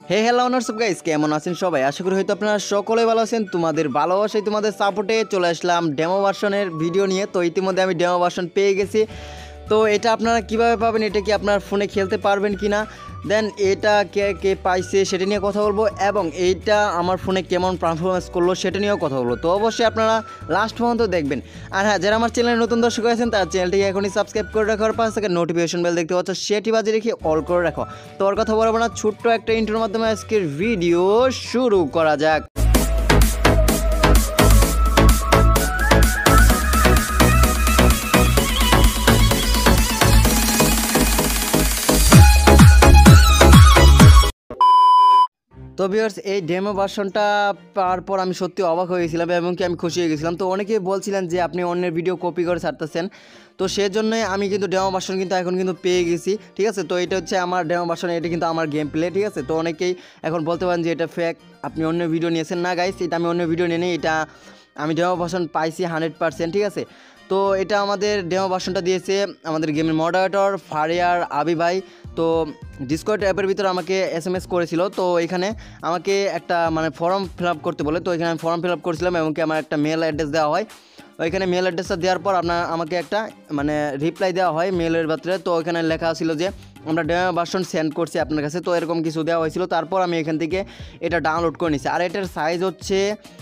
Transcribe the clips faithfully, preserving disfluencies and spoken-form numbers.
হে hello WhatsApp guys, কেমন আছেন সবাই? আশা করি হয়তো আপনারা সকলে ভালো আছেন। তোমাদের ভালোবাসায় তোমাদের সাপোর্টে চলে আসলাম ডেমো ভার্সনের ভিডিও নিয়ে। তো ইতিমধ্যে আমি ডেমো ভার্সন পেয়ে গেছি। তো এটা আপনারা কিভাবে পাবেন, এটা কি আপনার ফোনে খেলতে পারবেন কি না, দেন এটা কে কে পাইছে সেটা নিয়ে কথা বলবো, এবং এইটা আমার ফোনে কেমন পারফরমেন্স করলো সেটা নিয়েও কথা বলবো। তো অবশ্যই আপনারা লাস্ট পর্যন্ত দেখবেন। আর হ্যাঁ, যারা আমার চ্যানেলে নতুন দর্শক আছেন তার চ্যানেলটিকে এখনই সাবস্ক্রাইব করে রাখার পাশ থেকে নোটিফিকেশন বেল দেখতে পাচ্ছ সেটি বাজে রেখে অল করে রাখো। তো ওর কথা বলবো না, ছোট্ট একটা ইন্ট্রোর মাধ্যমে আজকের ভিডিও শুরু করা যাক। তো ভিউয়ার্স, এই ডেমো ভার্সনটা পাওয়ার পর আমি সত্যি অবাক হয়ে গেছিলাম এবং কি আমি খুশি হয়ে গেছিলাম। তো অনেকেই বলছিলেন যে আপনি অন্যের ভিডিও কপি করে ছাড়তেছেন, তো সেজন্যই আমি কিন্তু ডেমো ভার্সন কিন্তু এখন কিন্তু পেয়ে গেছি। ঠিক আছে, তো এটা হচ্ছে আমার ডেমো ভার্সন, এটা কিন্তু আমার গেম প্লে। ঠিক আছে, তো অনেকেই এখন বলতে পারেন যে এটা ফেক, আপনি অন্য ভিডিও নিয়েছেন। না গাইস, এটা আমি অন্য ভিডিও নিয়ে নিই, এটা আমি ডেমো ভার্সন পাইছি হান্ড্রেড পার্সেন্ট। ঠিক আছে, তো এটা আমাদের ডেমো ভার্সনটা দিয়েছে আমাদের গেমের মডারেটর ফারিয়ার আবি ভাই। তো ডিসকর্ড অ্যাপের ভিতরে আমাকে এস এম এস করেছিল। তো এখানে আমাকে একটা মানে ফর্ম ফিল আপ করতে বলে, তো এখানে আমি ফর্ম ফিল আপ করেছিলাম এবং কি আমার একটা মেল অ্যাড্রেস দেওয়া হয়। ওইখানে মেল অ্যাড্রেসটা দেওয়ার পর আপনার আমাকে একটা মানে রিপ্লাই দেওয়া হয় মেলের ভিতরে। তো ওইখানে লেখা ছিল যে আমরা ডেমো ভার্সন সেন্ড করছি আপনার কাছে, তো এরকম কিছু দেওয়া হয়েছিল। তারপর আমি এখান থেকে এটা ডাউনলোড করে নিয়েছি। আর এটার সাইজ হচ্ছে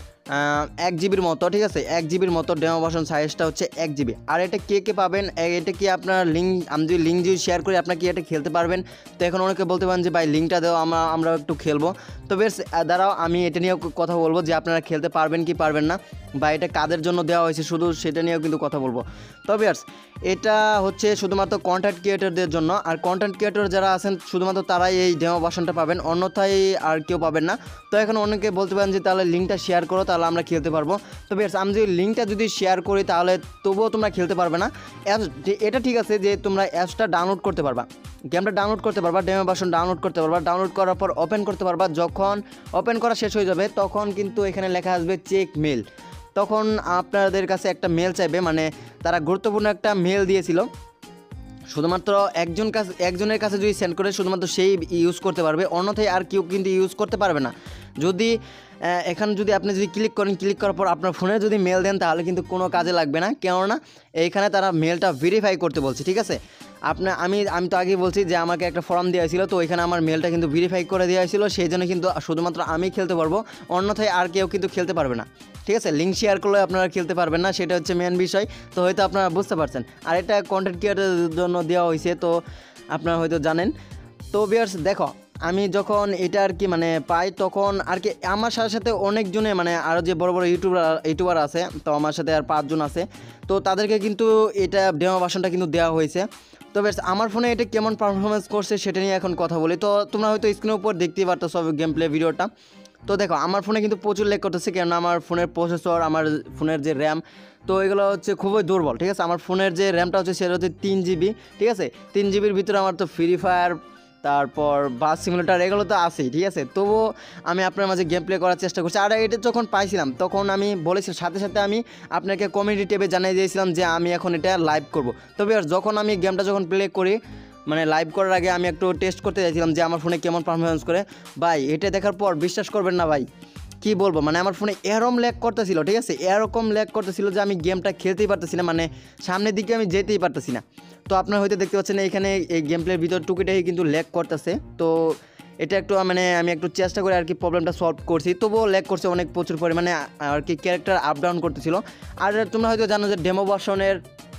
এক জিবির মতো। ঠিক আছে, এক জিবির মতো ডেমো ভার্সন সাইজটা হচ্ছে এক জিবি। আর এটা কে কে পাবেন, এটা কি আপনার লিঙ্ক, আমি যদি লিঙ্ক যদি শেয়ার করি আপনার কি এটা খেলতে পারবেন? তো এখন অনেকে বলতে পারেন যে ভাই লিঙ্কটা দেও, আমরা আমরা একটু খেলবো। তো বেশ, দাঁড়াও আমি এটা নিয়েও কথা বলবো যে আপনারা খেলতে পারবেন কি পারবেন না, বা এটা কাদের জন্য দেওয়া হয়েছে শুধু সেটা নিয়েও কিন্তু কথা বলবো। তো ভিউয়ার্স, এটা হচ্ছে শুধুমাত্র কন্টেন্ট ক্রিয়েটরদের জন্য। আর কন্টেন্ট ক্রিয়েটর যারা আছেন শুধুমাত্র তারাই এই ডেমো ভার্সনটা পাবেন, অন্যথায় আর কেউ পাবেন না। তো এখন অনেকে বলতে পারেন যে তাহলে লিঙ্কটা শেয়ার করো, তাহলে আমরা খেলতে পারবো। তো ভিউয়ার্স, আমি যদি লিঙ্কটা যদি শেয়ার করি তাহলে তবুও তোমরা খেলতে পারবে না। অ্যাপস এটা ঠিক আছে যে তোমরা অ্যাপসটা ডাউনলোড করতে পারবা, গেমটা ডাউনলোড করতে পারবা, ডেমো ভার্সন ডাউনলোড করতে পারবা। ডাউনলোড করার পর ওপেন করতে পারবা। যখন ওপেন করা শেষ হয়ে যাবে তখন কিন্তু এখানে লেখা আসবে চেক মেল। তখন আপনাদের কাছে একটা মেল চাইবে, মানে তারা গুরুত্বপূর্ণ একটা মেল দিয়েছিল, শুধুমাত্র একজন কাছে একজনের কাছে যদি সেন্ড করে শুধুমাত্র সেই ইউজ করতে পারবে, অন্যথায় আর কেউ কিন্তু ইউজ করতে পারবে না। যদি এখানে যদি আপনি যদি ক্লিক করেন, ক্লিক করার পর আপনার ফোনে যদি মেল দেন তাহলে কিন্তু কোনো কাজে লাগবে না, কেননা এইখানে তারা মেলটা ভেরিফাই করতে বলছে। ঠিক আছে, আপনার আমি আমি তো আগেই বলছি যে আমাকে একটা ফর্ম দেওয়া হয়েছিল, তো ওইখানে আমার মেলটা কিন্তু ভেরিফাই করে দেওয়া হয়েছিল, সেই জন্য কিন্তু শুধুমাত্র আমি খেলতে পারবো, অন্যথায় আর কেউ কিন্তু খেলতে পারবে না। ঠিক আছে, লিঙ্ক শেয়ার করলে আপনারা খেলতে পারবেন না, সেটা হচ্ছে মেন বিষয়। তো হয়তো আপনারা বুঝতে পারছেন। আর এটা কন্টেন্ট ক্রিয়েটরের জন্য দেওয়া হয়েছে, তো আপনারা হয়তো জানেন। তো ভিউয়ার্স দেখো, আমি যখন এটা আর কি মানে পাই তখন আর কি আমার সাথে সাথে অনেকজনে মানে আরও যে বড় বড় ইউটিউবার ইউটিউবার আছে, তো আমার সাথে আর পাঁচজন আছে, তো তাদেরকে কিন্তু এটা ডেমো ভার্সনটা কিন্তু দেওয়া হয়েছে। তো বেশ, আমার ফোনে এটা কেমন পারফরমেন্স করছে সেটা নিয়ে এখন কথা বলি। তো তোমরা হয়তো স্ক্রিনের উপর দেখতেই পারতো সব গেম প্লে ভিডিওটা। তো দেখো, আমার ফোনে কিন্তু প্রচুর ল্যাগ করতেছে, কেননা আমার ফোনের প্রসেসর, আমার ফোনের যে র্যাম, তো এগুলো হচ্ছে খুবই দুর্বল। ঠিক আছে, আমার ফোনের যে র্যামটা হচ্ছে সেটা হচ্ছে তিন জিবি। ঠিক আছে, তিন জিবির ভিতরে আমার তো ফ্রি ফায়ার, তারপর বাস সিমুলেটার এগুলো তো আছেই। ঠিক আছে, তবুও আমি আপনার মাঝে গেম প্লে করার চেষ্টা করছি। আর এটা যখন পাইছিলাম তখন আমি বলেছিলাম, সাথে সাথে আমি আপনাকে কমিউনিটি ট্যাবে জানিয়ে দিয়েছিলাম যে আমি এখন এটা লাইভ করব। তবে আর যখন আমি গেমটা যখন প্লে করি, মানে লাইভ করার আগে আমি একটু টেস্ট করতে চাইছিলাম যে আমার ফোনে কেমন পারফরমেন্স করে। ভাই, এটা দেখার পর বিশ্বাস করবেন না ভাই, কি বলবো, মানে আমার ফোনে এরকম ল্যাগ করতেছিল। ঠিক আছে, এরকম ল্যাগ করতেছিল যে আমি গেমটা খেলতেই পারতেছি না, মানে সামনের দিকে আমি যেতেই পারতেছি না। তো আপনারা হয়তো দেখতে পাচ্ছেন এখানে এই গেম প্লের ভিতর টুকিটাই কিন্তু ল্যাগ করতেছে। তো এটা একটু মানে আমি একটু চেষ্টা করে আর কি প্রবলেমটা সলভ করছি, তবুও ল্যাগ করছে অনেক প্রচুর পরিমাণে আর কি, ক্যারেক্টার আপ ডাউন করতেছিল। আর তোমরা হয়তো জানো যে ডেমো ভার্সনের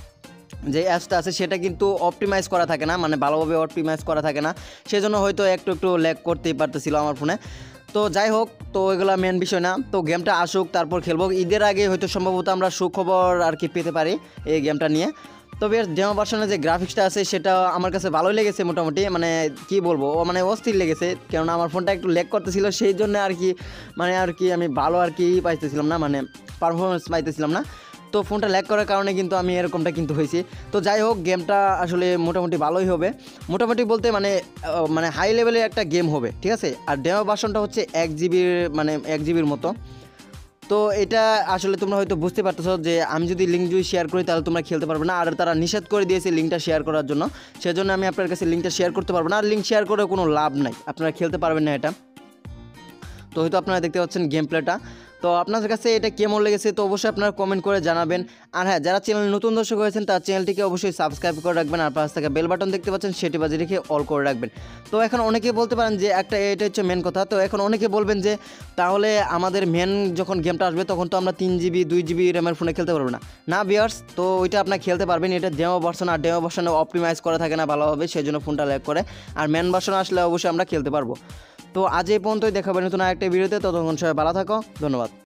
যে অ্যাপসটা আছে সেটা কিন্তু অপটিমাইজ করা থাকে না, মানে ভালোভাবে অপটিমাইজ করা থাকে না, সেজন্য হয়তো একটু একটু ল্যাগ করতেই পারতেছিল আমার ফোনে। তো যাই হোক, তো এগুলো মেন বিষয় না। তো গেমটা আসুক তারপর খেলবো, ঈদের আগে হয়তো সম্ভবত আমরা সুখবর আর কি পেতে পারি এই গেমটা নিয়ে। তবে ডেমো ভার্সনের যে গ্রাফিক্সটা আছে সেটা আমার কাছে ভালোই লেগেছে মোটামুটি, মানে কি বলবো, ও মানে অস্থির লেগেছে, কেননা আমার ফোনটা একটু ল্যাগ করতেছিল, সেই জন্য আর কি মানে আর কি আমি ভালো আর কি পাইতেছিলাম না, মানে পারফরমেন্স পাইতেছিলাম না। তো ফোনটা ল্যাগ করার কারণে কিন্তু আমি এরকমটা কিন্তু হয়েছি। তো যাই হোক, গেমটা আসলে মোটামুটি ভালোই হবে, মোটামুটি বলতে মানে মানে হাই লেভেলের একটা গেম হবে। ঠিক আছে, আর ডেমো ভার্সনটা হচ্ছে এক জিবির মানে এক জিবির মতো। তো এটা আসলে তোমরা হয়তো বুঝতে পারতেছো যে আমি যদি লিঙ্ক যদি শেয়ার করি তাহলে তোমরা খেলতে পারবে না, আর তারা নিষেধ করে দিয়েছে লিঙ্কটা শেয়ার করার জন্য, সেজন্য আমি আপনার কাছে লিঙ্কটা শেয়ার করতে পারবো না। আর লিঙ্ক শেয়ার করে কোনো লাভ নাই, আপনারা খেলতে পারবেন না এটা। তো হয়তো আপনারা দেখতে পাচ্ছেন গেম প্লেটা। তো আপনাদের কাছে এটা কেমন লেগেছে তো অবশ্যই আপনারা কমেন্ট করে জানাবেন। আর হ্যাঁ, যারা চ্যানেল নতুন দর্শক হয়েছেন তার চ্যানেলটিকে অবশ্যই সাবস্ক্রাইব করে রাখবেন, আর পাশে থাকা বেল বাটন দেখতে পাচ্ছেন সেটি বাজিয়ে রেখে অল করে রাখবেন। তো এখন অনেকেই বলতে পারেন যে একটা এটা হচ্ছে মেন কথা। তো এখন অনেকে বলবেন যে তাহলে আমাদের মেন যখন গেমটা আসবে তখন তো আমরা তিন জিবি দুই জিবি র্যামের ফোনে খেলতে পারবো না। না ভিউয়ার্স, তো ওইটা আপনার খেলতে পারবেন। এটা ডেমো ভার্সন, আর ডেমো ভার্সনে অপটিমাইজ করা থাকে না ভালোভাবে, সেই জন্য ফোনটা ল্যাগ করে। আর মেন ভার্সন আসলে অবশ্যই আমরা খেলতে পারবো। তো আজ এই পর্যন্তই, দেখাবেন নতুন আরেকটা ভিডিওতে। ততক্ষণ সবাই ভালো থাকো, ধন্যবাদ।